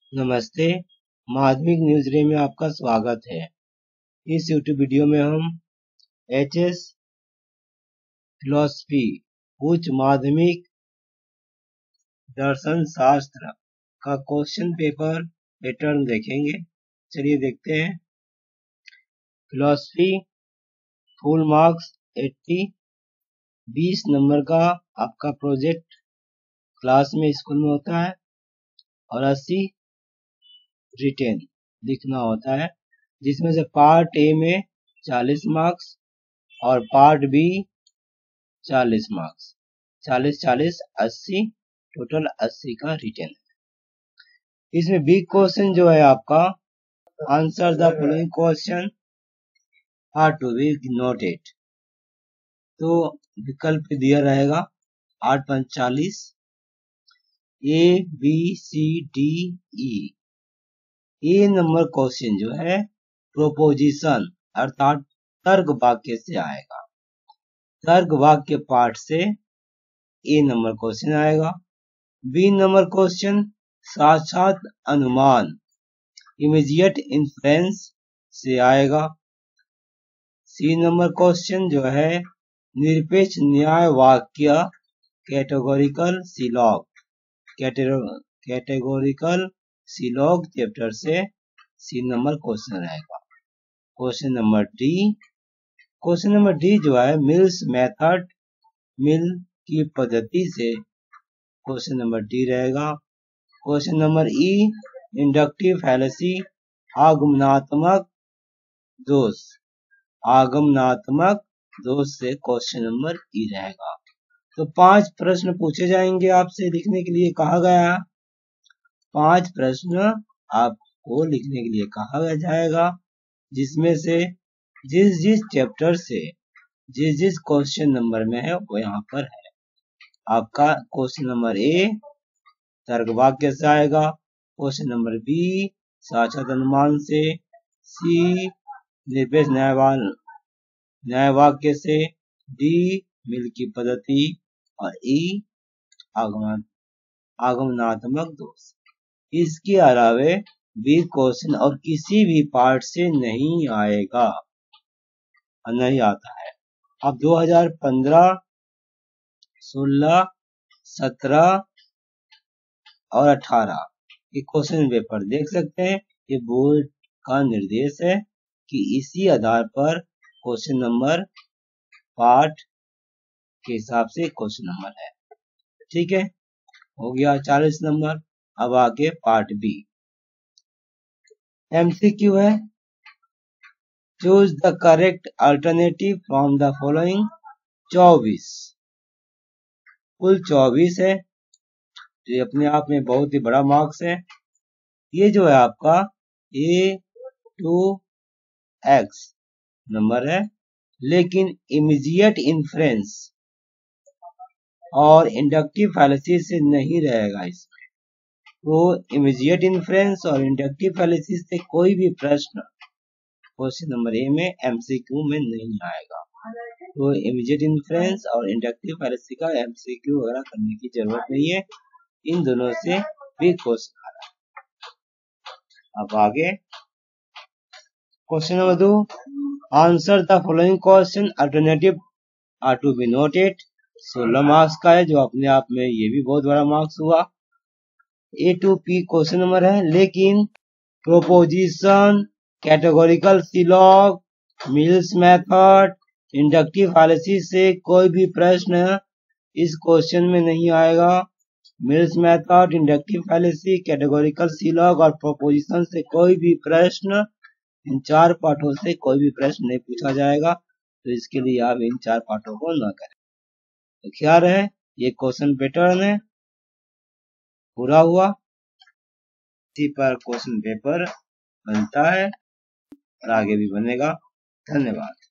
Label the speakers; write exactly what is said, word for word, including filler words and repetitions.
Speaker 1: नमस्ते, माध्यमिक न्यूज रे में आपका स्वागत है। इस यूट्यूब वीडियो में हम एच एस फिलॉसफी उच्च माध्यमिक दर्शन शास्त्र का क्वेश्चन पेपर पैटर्न देखेंगे। चलिए देखते हैं। फिलॉसफी फुल मार्क्स अस्सी, बीस नंबर का आपका प्रोजेक्ट क्लास में स्कूल में होता है और अस्सी रिटेन लिखना होता है, जिसमें से पार्ट ए में चालीस मार्क्स और पार्ट बी चालीस मार्क्स, चालीस चालीस अस्सी, टोटल अस्सी का रिटेन है। इसमें बिग क्वेश्चन जो है आपका answer the following question are to be noted, तो विकल्प दिया रहेगा आठ पंचालीस A B C D E. A number question जो है प्रोपोजिशन अर्थात तर्क वाक्य से आएगा। तर्क वाक्य पार्ट से ए नंबर क्वेश्चन आएगा। बी नंबर क्वेश्चन साक्षात अनुमान इमीडिएट इन्फ्रेंस से आएगा। सी नंबर क्वेश्चन जो है निरपेक्ष न्याय वाक्य categorical syllogism categorical syllogism chapter से सी नंबर क्वेश्चन रहेगा। Question number D question number D जो है मिल्स मेथड मिल की पद्धति से क्वेश्चन नंबर डी रहेगा। Question number E inductive fallacy आगमनात्मक दोष आगमनात्मक दोष से क्वेश्चन नंबर ई रहेगा। तो पांच प्रश्न पूछे जाएंगे आपसे, लिखने के लिए कहा गया। पांच प्रश्न आपको लिखने के लिए कहा जाएगा, जिसमें से जिस जिस चैप्टर से जिस जिस क्वेश्चन नंबर में है वो यहाँ पर है। आपका क्वेश्चन नंबर ए तर्क वाक्य से आएगा, क्वेश्चन नंबर बी साक्षात अनुमान से, सी निरपेक्ष न्यायवान न्याय वाक्य से, डी मिल की पद्धति और ई आगमन आगमनात्मक दोष। इसके अलावे बी क्वेश्चन और किसी भी पार्ट से नहीं आएगा, नहीं आता है। अब दो हज़ार पंद्रह, सोलह, सत्रह और अठारह ये क्वेश्चन पेपर देख सकते हैं। ये बोर्ड का निर्देश है कि इसी आधार पर क्वेश्चन नंबर पार्ट के हिसाब से क्वेश्चन नंबर है। ठीक है, हो गया चालीस नंबर। अब आगे पार्ट बी एमसीक्यू है। Choose the correct alternative from the following. चौबीस कुल चौबीस है, ये अपने आप में बहुत ही बड़ा मार्क्स है। ये जो है आपका ए टू एक्स नंबर है, लेकिन इमीडिएट इन्फ्रेंस और इंडक्टिव फैलेसी से नहीं रहेगा इसमें। तो इमीडिएट इन्फ्रेंस और इंडक्टिव फैलेसी से कोई भी प्रश्न क्वेश्चन नंबर ए में एमसीक्यू में नहीं आएगा। तो इमीडिएट इन्फ्रेंस और इंडक्टिव फैलेसी का एमसीक्यू वगैरह करने की जरूरत नहीं है, इन दोनों से भी क्वेश्चन आ रहा है। अब आगे क्वेश्चन नंबर दो answer the following question alternative are to be noted. सोलह मार्क्स का है, जो अपने आप में ये भी बहुत बड़ा मार्क्स हुआ। A to P question number है, लेकिन proposition categorical syllogism Mill's method inductive fallacy से कोई भी प्रश्न इस क्वेश्चन में नहीं आएगा। Mill's method, inductive fallacy, categorical syllogism और प्रोपोजिशन से कोई भी प्रश्न, इन चार पाठों से कोई भी प्रश्न नहीं पूछा जाएगा। तो इसके लिए आप इन चार पाठों को न करें। तो क्या रहे, ये क्वेश्चन पैटर्न है, पूरा हुआ। इसी पर क्वेश्चन पेपर बनता है और आगे भी बनेगा। धन्यवाद।